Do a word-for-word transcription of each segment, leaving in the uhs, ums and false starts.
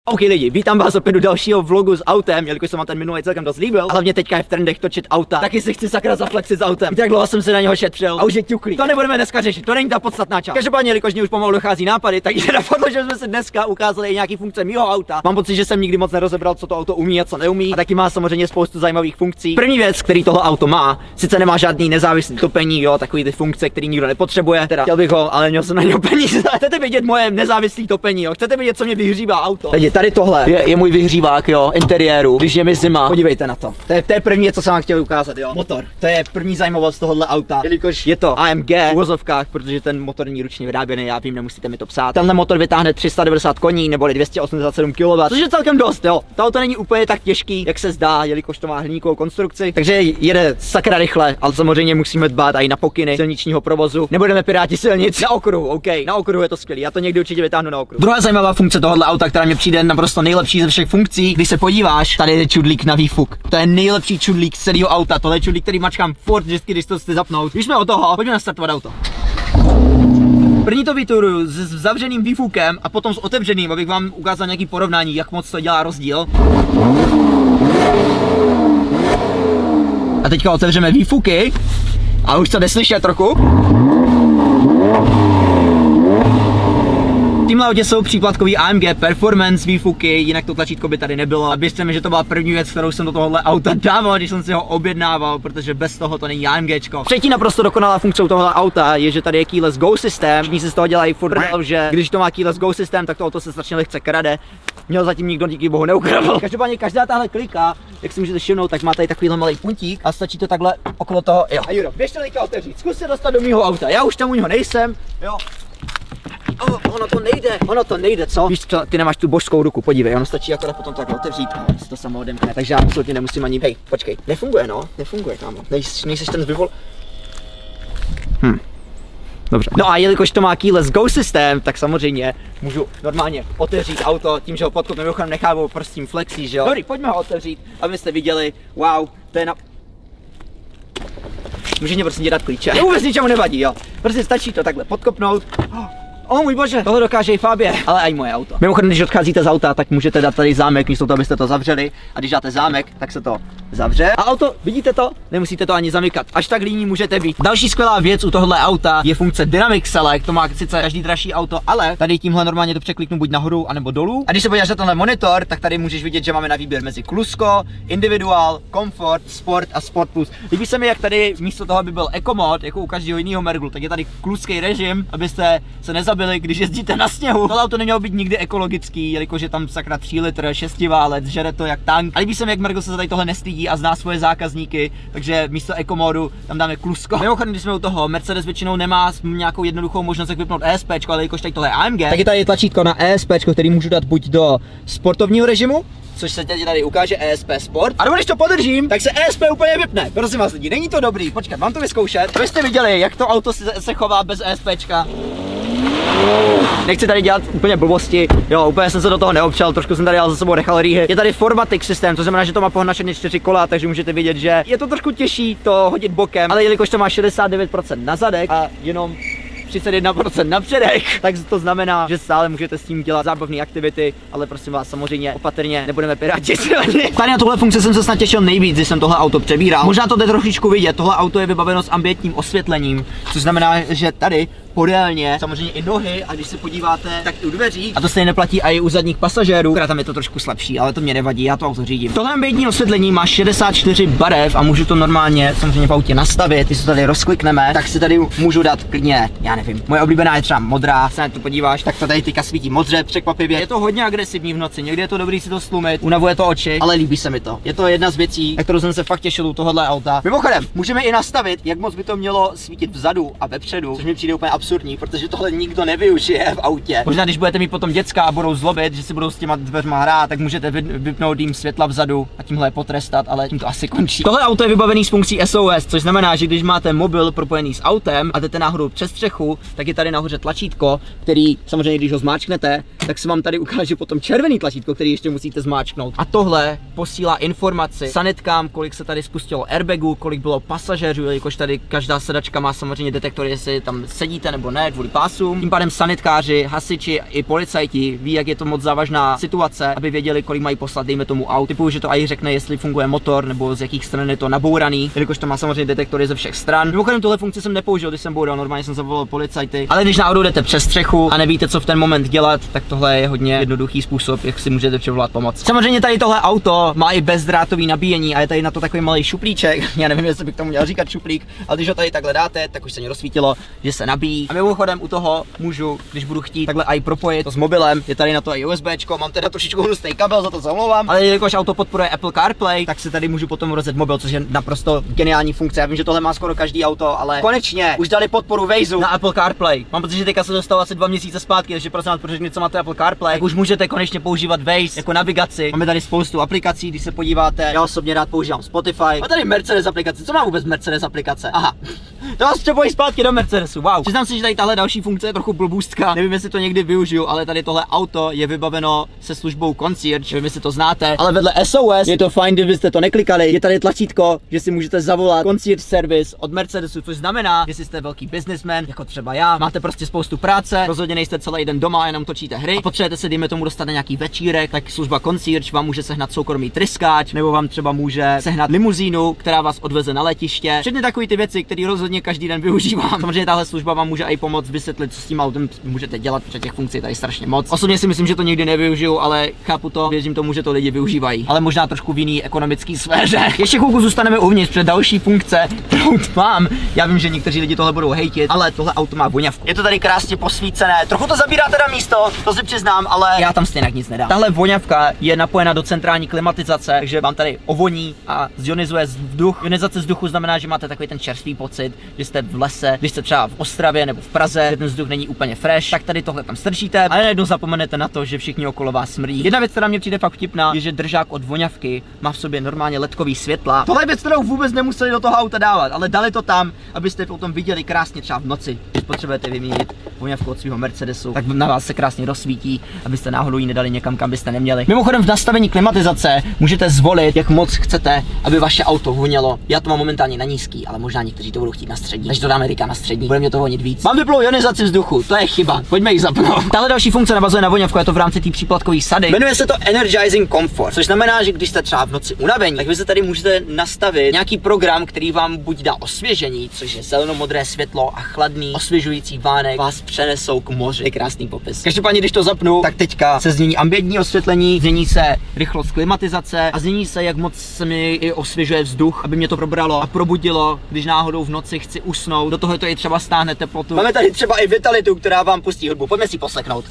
OK lidi, vítám vás opět do dalšího vlogu s autem, jelikož se vám ten minulý celkem dost líbil. A hlavně teďka je v trendech točit auta, taky si chci sakra zaflexit s autem. Víte, jak dlouho jsem se na něho šetřil a už je ťuklý. To nebudeme dneska řešit, to není ta podstatná část. Každopádně, jelikož mě už pomalu dochází nápady, takže napadlo, že jsme si dneska ukázali i nějaký funkce mýho auta. Mám pocit, že jsem nikdy moc nerozebral, co to auto umí a co neumí. A taky má samozřejmě spoustu zajímavých funkcí. První věc, který tohle auto má, sice nemá žádný nezávislý topení, jo, takový ty funkce, který nikdo nepotřebuje. Teda chtěl bych ho, ale měl jsem na něho peníze. Chcete vidět moje nezávislé topení, jo? Chcete vidět, co mě vyhřívá auto? Lidi, tady tohle je, je můj vyhřívák, jo, interiéru, když je mi zima. Podívejte na to. To je, to je první, co jsem vám chtěl ukázat, jo. Motor. To je první zajímavost tohohle auta, jelikož je to A M G v uvozovkách, protože ten motor není ručně vyráběný, já vím, nemusíte mi to psát. Tenhle motor vytáhne tři sta devadesát koní nebo dvě stě osmdesát sedm kilowattů, což je celkem dost, jo. To auto není úplně tak těžký, jak se zdá, jelikož to má hliníkovou konstrukci, takže jede sakra rychle, ale samozřejmě musíme dbát i na pokyny silničního provozu. Nebudeme piráti silnic na okruhu, OK. Na okruhu je to skvělý, já to někdy určitě vytáhnu na okruhu. Druhá zajímavá funkce tohohle auta, která mi přijde naprosto nejlepší ze všech funkcí, když se podíváš, tady je čudlík na výfuk. To je nejlepší čudlík z celého auta, tohle je čudlík, který mačkám furt vždycky, když to chci zapnout. Když jsme od toho, pojďme nastartovat auto. První to vyturuju s zavřeným výfukem a potom s otevřeným, abych vám ukázal nějaký porovnání, jak moc to dělá rozdíl. A teďka otevřeme výfuky a už to jde slyšet trochu. V tímhle autě jsou příplatkový A M G Performance výfuky, jinak to tlačítko by tady nebylo. A věřte mi, že to byla první věc, kterou jsem do tohohle auta dával, když jsem si ho objednával, protože bez toho to není AMGčko. Třetí naprosto dokonalá funkce tohohle auta je, že tady je keyless go systém. Všichni si z toho dělají furt, že když to má keyless go systém, tak to auto se strašně lehce krade. Měl zatím nikdo díky bohu neukradl. Každopádně každá tahle klika, jak si můžete všimnout, tak má tady takovýhle malý puntík a stačí to takhle okolo toho. Jo. A Juro, běžte teďka otevřít, zkus se dostat do mýho auta. Já už tam u něho nejsem. Jo. Oh, ono to nejde, ono to nejde, co? Víš co, ty nemáš tu božskou ruku, podívej, ono stačí akorát potom takhle otevřít a si to samo odemkne, takže já absolutně nemusím ani, hej, počkej, nefunguje no, nefunguje kámo, Nejs, nejseš ten vyvol... Hm. Dobře. No a jelikož to má keyless go systém, tak samozřejmě můžu normálně otevřít auto tím, že ho podkopnu, mimochodem nechávou prostým flexí, že jo? Dobrý, pojďme ho otevřít, abyste viděli, wow, to je na... Můžeš mě prostě dát klíče, to vůbec ničemu nevadí, jo? Prostě stačí to takhle podkopnout. O oh, můj bože, tohle dokáže i Fabie, ale i moje auto. Mimochodem, když odcházíte z auta, tak můžete dát tady zámek, místo toho, abyste to zavřeli. A když dáte zámek, tak se to zavře. A auto, vidíte to? Nemusíte to ani zamykat. Až tak líní můžete být. Další skvělá věc u tohohle auta je funkce Dynamic Select. To má sice každý dražší auto, ale tady tímhle normálně to překliknu buď nahoru, anebo dolů. A když se podíváš na tenhle monitor, tak tady můžeš vidět, že máme na výběr mezi Klusko, Individual, Comfort, Sport a Sport Plus. Líbí se mi, jak tady místo toho, aby byl Eco Mod, jako u každého jiného Merglu, tak je tady kluský režim, abyste se nezabili, když jezdíte na sněhu. Tohle auto nemělo být nikdy ekologický, jelikož je tam sakra tři litr, šestiválec, žere to jak tank. A líbí se mi, jak Mergl se tady tohle nestydí a zná svoje zákazníky, takže místo Eco modu tam dáme Klusko. Mimochodem, když jsme u toho, Mercedes většinou nemá nějakou jednoduchou možnost, jak vypnout E S P, ale jelikož tady tohle je A M G, tak je tady tlačítko na E S P, který můžu dát buď do sportovního režimu, což se teď tady ukáže E S P Sport. A když to podržím, tak se E S P úplně vypne. Prosím vás lidi, není to dobrý. Počkat, mám to vyzkoušet. Abyste viděli, jak to auto se, se chová bez ESPčka. Nechci tady dělat úplně blbosti, jo, úplně jsem se do toho neobčal, trošku jsem tady dal za sebou nechal rýhy. Je tady Formatic systém, to znamená, že to má pohnačené čtyři kola, takže můžete vidět, že je to trošku těžší to hodit bokem, ale jelikož to má šedesát devět procent na zadek a jenom třicet jedna procent na předek, tak to znamená, že stále můžete s tím dělat zábavné aktivity, ale prosím vás samozřejmě opatrně, nebudeme piráti. Tady na tohle funkce jsem se snad těšil nejvíc, když jsem tohle auto přebíral. Možná to jde trošičku vidět, tohle auto je vybaveno s ambientním osvětlením, což znamená, že tady podélně, samozřejmě i nohy, a když se podíváte, tak i u dveří. A to stejně neplatí i u zadních pasažérů, která tam je to trošku slabší, ale to mě nevadí, já to auto řídím. Tohle ambientní osvětlení má šedesát čtyři barev a můžu to normálně samozřejmě v autě nastavit. Když se tady rozklikneme, tak si tady můžu dát klidně, já nevím, moje oblíbená je třeba modrá, se na to podíváš, tak to tady teďka svítí modře, překvapivě. Je to hodně agresivní v noci, někdy je to dobrý si to stlumit, unavuje to oči, ale líbí se mi to. Je to jedna z věcí, na kterou jsem se fakt těšil u tohohle auta. Mimochodem, můžeme i nastavit, jak moc by to mělo svítit vzadu a vepředu, což mi přijde úplně absurdní, protože tohle nikdo nevyužije v autě. Možná když budete mít potom děcka a budou zlobit, že si budou s těma dveřma hrát, tak můžete vypnout jim světla vzadu a tímhle je potrestat, ale tím to asi končí. Tohle auto je vybavený s funkcí S O S, což znamená, že když máte mobil propojený s autem a jdete nahoru přes střechu, tak je tady nahoře tlačítko, který samozřejmě když ho zmáčknete, tak se vám tady ukáže potom červený tlačítko, který ještě musíte zmáčknout. A tohle posílá informaci sanitkám, kolik se tady spustilo airbagů, kolik bylo pasažérů, jelikož tady každá sedačka má samozřejmě detektor, jestli tam sedíte musíte nebo ne, kvůli pásům. Tím pádem sanitkáři, hasiči i policajti ví, jak je to moc závažná situace, aby věděli, kolik mají poslat, dejme tomu aut. Typu, že to i řekne, jestli funguje motor nebo z jakých stran je to nabouraný, jelikož to má samozřejmě detektory ze všech stran. Mimochodem tuhle funkci jsem nepoužil, když jsem boural, normálně jsem zavolal policajty. Ale když náhodou jdete přes střechu a nevíte, co v ten moment dělat, tak tohle je hodně jednoduchý způsob, jak si můžete přivolat pomoc. Samozřejmě tady tohle auto má i bezdrátový nabíjení a je tady na to takový malý šuplíček. Já nevím, jestli bych tomu měl říkat šuplík, ale když ho tady takhle dáte, tak už se mi rozsvítilo, že se nabíjí. A mimochodem u toho můžu, když budu chtít, takhle i propojit to s mobilem. Je tady na to i USBčko, mám teda trošičku hnusný kabel, za to se omlouvám. Ale jelikož auto podporuje Apple CarPlay, tak se tady můžu potom rozjet mobil, což je naprosto geniální funkce. Já vím, že tohle má skoro každý auto, ale konečně už dali podporu Waze na Apple CarPlay. Mám pocit, že teďka se dostalo asi dva měsíce zpátky, takže prosím vás, protože něco máte Apple CarPlay, tak už můžete konečně používat Waze jako navigaci. Máme tady spoustu aplikací, když se podíváte. Já osobně rád používám Spotify. A tady Mercedes aplikace. Co má vůbec Mercedes aplikace? Aha. To vás přepojí zpátky do Mercedesu. Wow. Přiznám si, že tady tahle další funkce je trochu blbůstka. Nevím, jestli to někdy využiju, ale tady tohle auto je vybaveno se službou Concierge. Nevím, jestli to znáte, ale vedle S O S je to fajn, kdybyste to neklikali. Je tady tlačítko, že si můžete zavolat Concierge Service od Mercedesu, což znamená, že jste velký businessman, jako třeba já. Máte prostě spoustu práce, rozhodně nejste celý den doma, jenom točíte hry a potřebujete se, dejme tomu, dostat na nějaký večírek, tak služba Concierge vám může sehnat soukromý tryskáč, nebo vám třeba může sehnat limuzínu, která vás odveze na letiště. Všechny takové ty věci, které rozhodně každý den využívám. Samozřejmě tahle služba vám může i pomoct vysvětlit, co s tím autem můžete dělat, protože těch funkcí je tady strašně moc. Osobně si myslím, že to nikdy nevyužiju, ale chápu to, věřím tomu, že to lidi využívají. Ale možná trošku v jiný ekonomický sféře. Ještě chvilku zůstaneme uvnitř, před další funkce, kterou mám. Já vím, že někteří lidi tohle budou hejtit, ale tohle auto má voňavku. Je to tady krásně posvícené. Trochu to zabírá teda místo, to si přiznám, ale já tam stejně nic nedám. Tahle voňavka je napojena do centrální klimatizace, takže vám tady ovoní a zionizuje vzduch. Ionizace vzduchu znamená, že máte takový ten čerstvý pocit, že jste v lese, když jste třeba v Ostravě nebo v Praze, kde ten vzduch není úplně fresh, tak tady tohle tam strčíte a najednou zapomenete na to, že všichni okolo vás smrdí. Jedna věc, která mě přijde fakt vtipná, je, že držák od voňavky má v sobě normálně ledkový světla. Tohle je věc, kterou vůbec nemuseli do toho auta dávat, ale dali to tam, abyste potom viděli krásně třeba v noci, když potřebujete vyměnit voňavku od svého Mercedesu, tak na vás se krásně rozsvítí, abyste náhodou ji nedali někam, kam byste neměli. Mimochodem v nastavení klimatizace můžete zvolit, jak moc chcete, aby vaše auto vonělo. Já to mám momentálně na nízký, ale možná někteří to budou chtít na střední. Takže to dáme teďka na střední. Bude mě to vonit víc. Mám vyplou ionizaci vzduchu, to je chyba. Pojďme ji zapnout. Tahle další funkce navazuje na voňavku, je to v rámci té příplatkové sady. Jmenuje se to Energizing Comfort, což znamená, že když jste třeba v noci unavení, tak vy se tady můžete nastavit nějaký program, který vám buď dá osvěžení, což je zelenomodré světlo a chladný osvěžující vánek vás přenesou k moři. Je krásný popis. Každopádně, když to zapnu, tak teďka se změní ambientní osvětlení, změní se rychlost klimatizace a změní se, jak moc se mi i osvěžuje vzduch, aby mě to probralo a probudilo, když náhodou v noci chci usnout. Do toho to i třeba stáhne teplotu. Máme tady třeba i vitalitu, která vám pustí hudbu. Pojďme si poslechnout.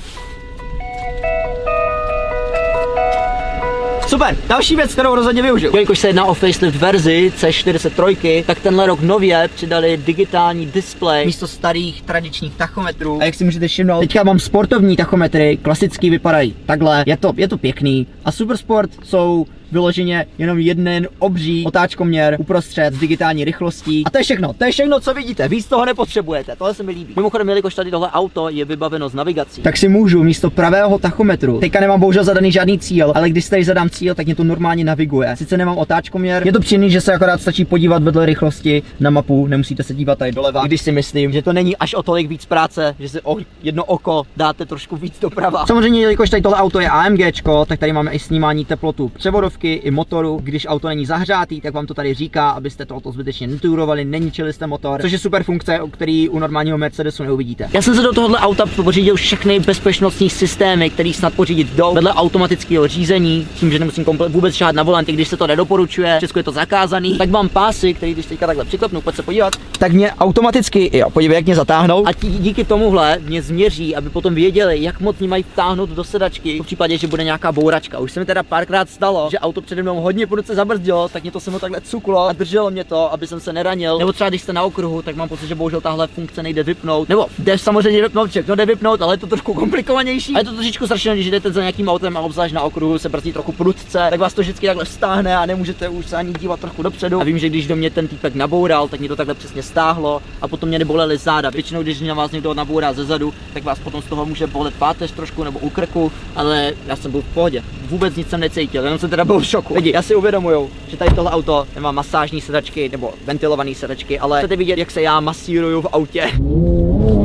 Super, další věc, kterou rozhodně využiju. Jelikož se jedná o facelift verzi C čtyřicet tři, tak tenhle rok nově přidali digitální displej místo starých tradičních tachometrů. A jak si můžete všimnout, teďka mám sportovní tachometry, klasicky vypadají takhle. Je to, je to pěkný. A Supersport jsou vyloženě jenom jeden obří otáčkoměr uprostřed s digitální rychlostí. A to je všechno, to je všechno, co vidíte, víc toho nepotřebujete, tohle se mi líbí. Mimochodem, jelikož tady tohle auto je vybaveno s navigací, tak si můžu místo pravého tachometru, teďka nemám bohužel zadaný žádný cíl, ale když tady zadám cíl, tak mě to normálně naviguje. Sice nemám otáčkoměr, je to příjemný, že se akorát stačí podívat vedle rychlosti na mapu, nemusíte se dívat tady doleva, když si myslím, že to není až o tolik víc práce, že si o jedno oko dáte trošku víc doprava. Samozřejmě, jelikož tady tohle auto je AMGčko, tak tady máme i snímání teplotu převodovky i motoru. Když auto není zahřátý, tak vám to tady říká, abyste to auto zbytečně neturovali, neničili jste motor, což je super funkce, který u normálního Mercedesu neuvidíte. Já jsem se do tohohle auta pořídil všechny bezpečnostní systémy, které snad pořídit jdou, vedle automatického řízení, tím, že nemusím vůbec šáhat na volant, když se to nedoporučuje, v Česku je to zakázaný. Tak mám pásy, který když teďka takhle přiklepnu, pojď se podívat, tak mě automaticky, jo, podívej, jak mě zatáhnou, a díky tomuhle mě změří, aby potom věděli, jak moc mě mají vtáhnout do sedačky, v případě, že bude nějaká bouračka. Už se mi teda párkrát stalo, že auto přede mnou hodně prudce zabrzdilo, tak mě to se mu takhle cuklo a drželo mě to, aby jsem se neranil. Nebo třeba když jste na okruhu, tak mám pocit, že bohužel tahle funkce nejde vypnout. Nebo jde samozřejmě vypnout, všechno jde vypnout, ale je to trošku komplikovanější. A je to trošičku strašně, když jdete za nějakým autem a obzvlášť na okruhu se brzdí trochu prudce, tak vás to vždycky takhle stáhne a nemůžete už se ani dívat trochu dopředu. A vím, že když do mě ten týpek naboural, tak mě to takhle přesně stáhlo a potom mě nebolely záda. Většinou, když na vás někdo nabourá ze zadu, tak vás potom z toho může bolet páteř trošku nebo u krku, ale já jsem byl v pohodě. Vůbec nic jsem necítil, jenom jsem teda byl v šoku. Lidi, já si uvědomuju, že tady tohle auto nemá masážní sedačky nebo ventilované sedačky, ale chcete vidět, jak se já masíruju v autě.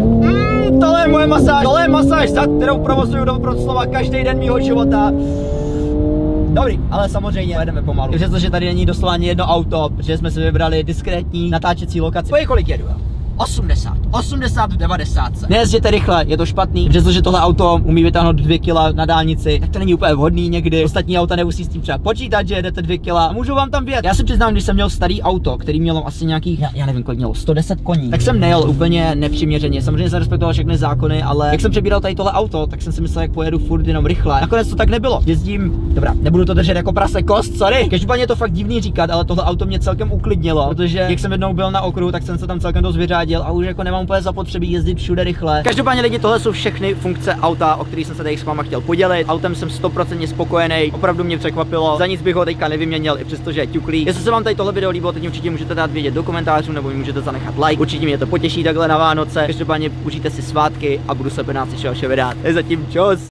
je moje masáž, tohle je masáž zad, kterou provozuju do Vroclava každý den mýho života. Dobrý, ale samozřejmě jedeme pomalu. Přestože tady není doslova ani jedno auto, protože jsme si vybrali diskrétní natáčecí lokaci. Pojď, kolik jedu, jo? osmdesát, osmdesát v devadesát. Nejezděte rychle, je to špatný, přestože tohle auto umí vytáhnout dvě kila na dálnici, tak to není úplně vhodný někdy. Ostatní auta nemusí s tím třeba počítat, že jedete dvě kila a můžu vám tam vjet. Já si přiznám, když jsem měl starý auto, který mělo asi nějakých, já, já nevím, kolik mělo, sto deset koní, tak jsem nejel úplně nepřiměřeně. Samozřejmě jsem respektoval všechny zákony, ale jak jsem přebíral tady tohle auto, tak jsem si myslel, jak pojedu furt jenom rychle. Nakonec to tak nebylo. Jezdím, dobrá, nebudu to držet jako prase kost, sorry. Každopádně je to fakt divný říkat, ale tohle auto mě celkem uklidnilo, protože jak jsem jednou byl na okruhu, tak jsem se tam celkem dost vyřádil a už jako nemám úplně zapotřebí jezdit všude rychle. Každopádně lidi, tohle jsou všechny funkce auta, o kterých jsem se tady s váma chtěl podělit. Autem jsem sto procent spokojený, opravdu mě překvapilo. Za nic bych ho teďka nevyměnil, i přestože je ťuklý. Jestli se vám tady tohle video líbilo, teď určitě můžete dát vědět do komentářů nebo mi můžete zanechat like. Určitě mě to potěší takhle na Vánoce. Každopádně užijte si svátky a budu se na příštího videa. Zatím čus.